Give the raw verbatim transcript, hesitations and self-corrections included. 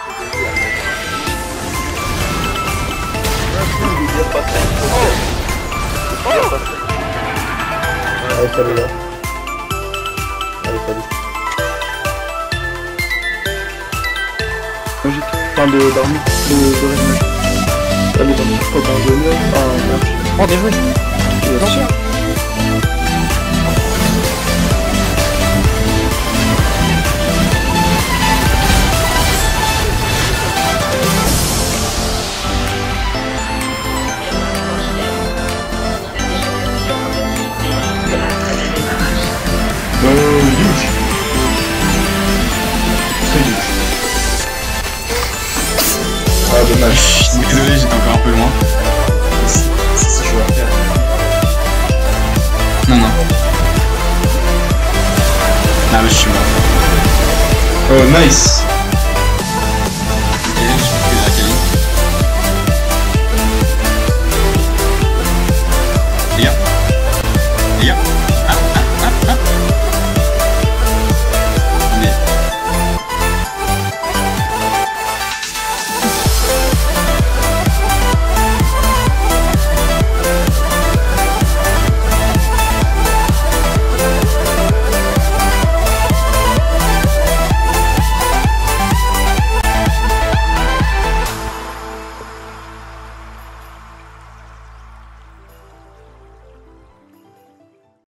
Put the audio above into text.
Allez, salut là. Allez, salut. Magique. Enfin, de d'armée. De de rêve magique. Allez, dans le spot en jaune. Ah, merde. Oh, bien joué. Attention. Euh, huge. Très huge. Ah, dommage. Désolé, j'étais encore un peu loin. C'est ça que je veux faire. Non, non. Ah, mais je suis mort. Oh, nice.